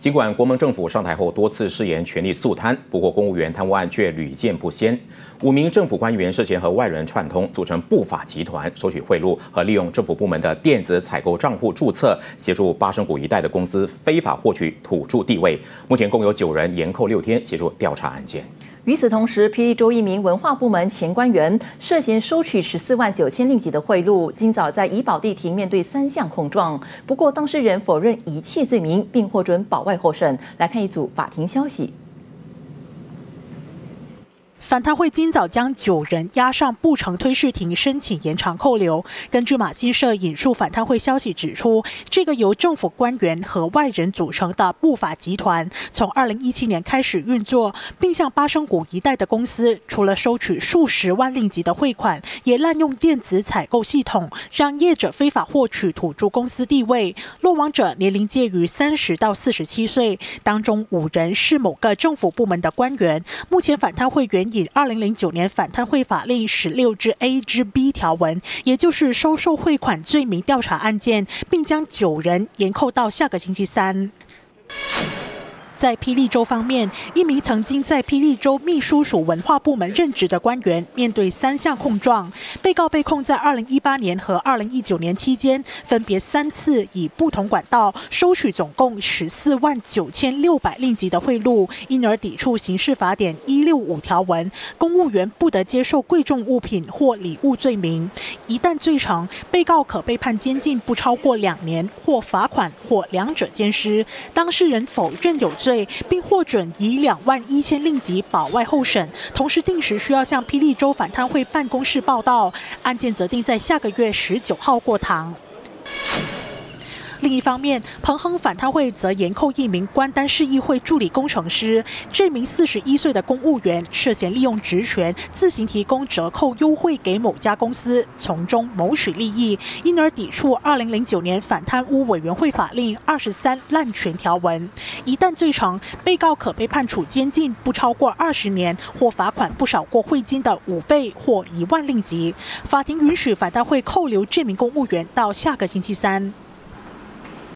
尽管国民政府上台后多次誓言全力肃贪，不过公务员贪污案却屡见不鲜。5名政府官员涉嫌和外人串通，组成不法集团，收取贿赂和利用政府部门的电子采购账户注册，协助巴生谷一带的公司非法获取土著地位。目前共有9人延扣6天，协助调查案件。 与此同时，霹雳州一名文化部门前官员涉嫌收取14万9千令吉的贿赂，今早在怡保地庭面对3项控状，不过当事人否认一切罪名，并获准保外候审。来看一组法庭消息。 反贪会今早将9人押上不成推事庭申请延长扣留。根据马新社引述反贪会消息指出，这个由政府官员和外人组成的不法集团，从2017年开始运作，并向巴生谷一带的公司，除了收取数十万令吉的汇款，也滥用电子采购系统，让业者非法获取土著公司地位。落网者年龄介于30到47岁，当中5人是某个政府部门的官员。目前反贪会援引2009年反贪会法令16至 A 至 B 条文，也就是收受汇款罪名调查案件，并将9人延扣到下个星期3。在霹雳州方面，一名曾经在霹雳州秘书署文化部门任职的官员，面对3项控状。被告被控在2018年和2019年期间，分别3次以不同管道收取总共14万9600令吉的贿赂，因而抵触刑事法典165条文，公务员不得接受贵重物品或礼物罪名。一旦罪成，被告可被判监禁不超过2年，或罚款，或2者兼施。当事人否认有罪，并获准以2万1千令吉保外候审，同时定时需要向霹雳州反贪会办公室报到。案件则定在下个月19号过堂。另一方面，彭亨反贪会则延扣一名关丹市议会助理工程师。这名41岁的公务员涉嫌利用职权自行提供折扣优惠给某家公司，从中谋取利益，因而抵触2009年反贪污委员会法令23滥权条文。一旦罪成，被告可被判处监禁不超过20年，或罚款不少过汇金的5倍或1万令吉。法庭允许反贪会扣留这名公务员到下个星期3。